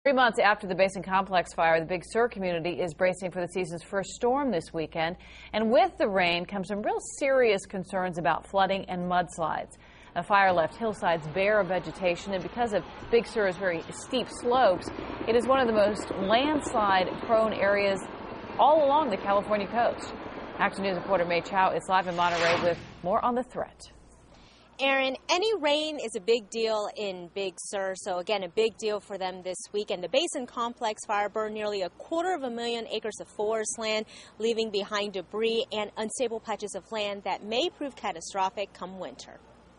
3 months after the Basin Complex Fire, the Big Sur community is bracing for the season's first storm this weekend. And with the rain comes some real serious concerns about flooding and mudslides. The fire left hillsides bare of vegetation, and because of Big Sur's very steep slopes, it is one of the most landslide-prone areas all along the California coast. Action News reporter May Chow is live in Monterey with more on the threat. Aaron, any rain is a big deal in Big Sur, so again, a big deal for them this weekend. The Basin Complex Fire burned nearly 250,000 acres of forest land, leaving behind debris and unstable patches of land that may prove catastrophic come winter.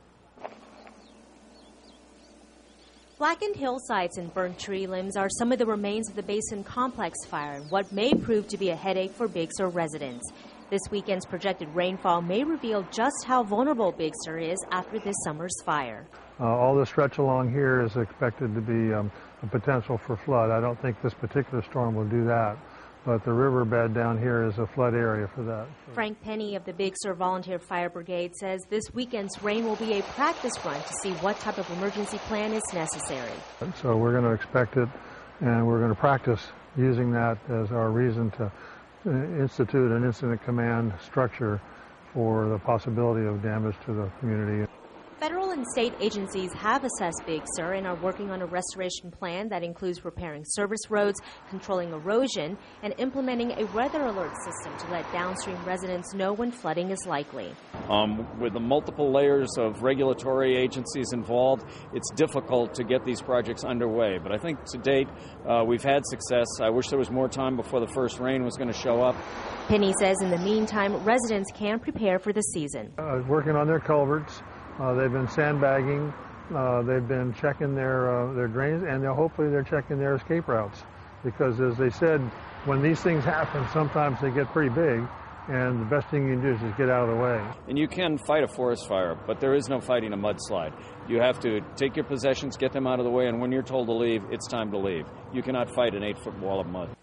Blackened hillsides and burnt tree limbs are some of the remains of the Basin Complex Fire, and what may prove to be a headache for Big Sur residents. This weekend's projected rainfall may reveal just how vulnerable Big Sur is after this summer's fire. All the stretch along here is expected to be a potential for flood. I don't think this particular storm will do that, but the riverbed down here is a flood area for that. Frank Penny of the Big Sur Volunteer Fire Brigade says this weekend's rain will be a practice run to see what type of emergency plan is necessary. So we're going to expect it, and we're going to practice using that as our reason to institute an incident command structure for the possibility of damage to the community. Federal and state agencies have assessed Big Sur and are working on a restoration plan that includes repairing service roads, controlling erosion, and implementing a weather alert system to let downstream residents know when flooding is likely. With the multiple layers of regulatory agencies involved, it's difficult to get these projects underway. But I think to date, we've had success. I wish there was more time before the first rain was going to show up. Penny says in the meantime, residents can prepare for the season. Working on their culverts. They've been sandbagging, they've been checking their drains, and hopefully they're checking their escape routes. Because as they said, when these things happen, sometimes they get pretty big, and the best thing you can do is just get out of the way. And you can fight a forest fire, but there is no fighting a mudslide. You have to take your possessions, get them out of the way, and when you're told to leave, it's time to leave. You cannot fight an 8-foot wall of mud.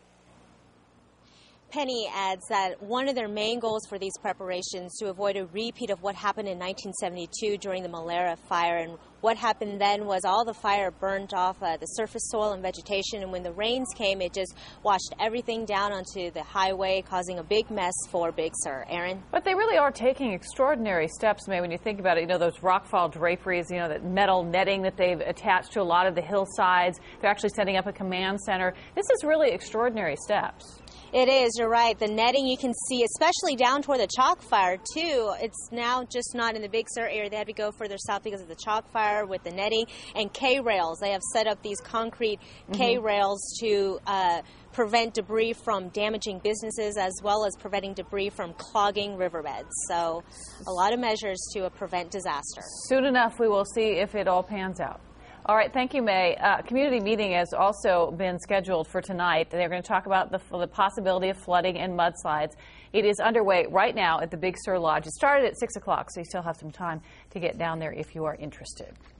Penny adds that one of their main goals for these preparations to avoid a repeat of what happened in 1972 during the Malera fire. And what happened then was all the fire burned off the surface soil and vegetation, and when the rains came, it just washed everything down onto the highway, causing a big mess for Big Sur. Aaron? But they really are taking extraordinary steps, May, when you think about it. You know, those rockfall draperies, you know, that metal netting that they've attached to a lot of the hillsides. They're actually setting up a command center. This is really extraordinary steps. It is, you're right. The netting you can see, especially down toward the chalk fire, too. It's now just not in the Big Sur area. They had to go further south because of the chalk fire with the netting. And K-rails. They have set up these concrete K-rails to prevent debris from damaging businesses, as well as preventing debris from clogging riverbeds. So a lot of measures to prevent disaster. Soon enough, we will see if it all pans out. All right, thank you, May. Community meeting has also been scheduled for tonight. They're going to talk about the possibility of flooding and mudslides. It is underway right now at the Big Sur Lodge. It started at 6 o'clock, so you still have some time to get down there if you are interested.